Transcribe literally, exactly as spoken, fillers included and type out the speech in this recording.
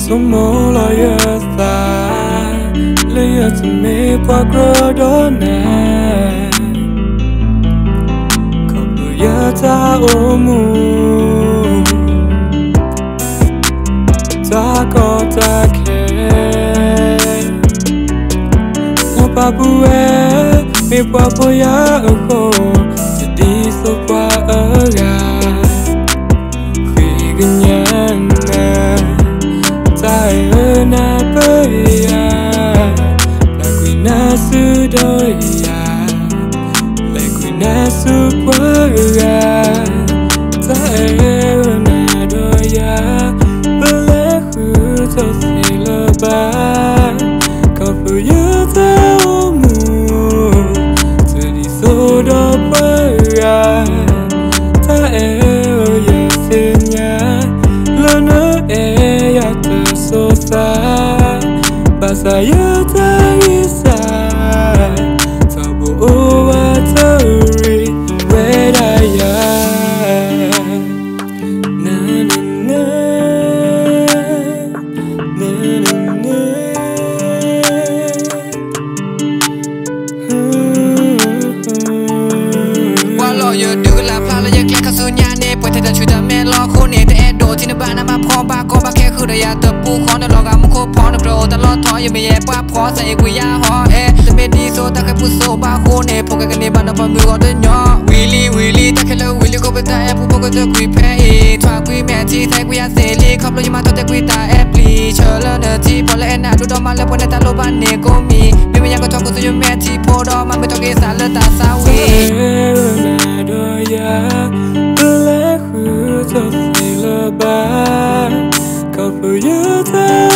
Sumo lo yasa Leia to me pa grodona Kapu yata omu Ta kota ke Na papue mi papu ya ako Jadi sopa aga Figanyana na baya Laguina sudoya Laguina supaya Tayo na doya Balehu to silaba Kau punya tahumu Jadi sodo paya Tayo yasinya Lana eya tersosa Basaya tangisa Tabu uwa tauri Wedaya Na na na Na na na Walau yo dugla pala yo kaya kasunya ne Pwede ta chuta me lo khone te edo Tina ba na ma pho ba ko ba khe khu da ya ta pu khon da lo ga mu ko pho na bro ta lo tho yo me ye pa pho sa e ku ya ho e te me di so ta ka pu so ba khone pho ka ne ba na ba mu go de nyo Willy Willy ta ke lo Willy ko ba ta e pu pho ko ta ku phe e thwa ku me chi sai ku ya se li khop lo yi ma to te ku ta e pli cholo na ti pho le na du do ma le pho ne ta lo ba ne ko mi me me ya ko to ko so yo me ti pho do ma me to ke sa le ta sa we Kau punya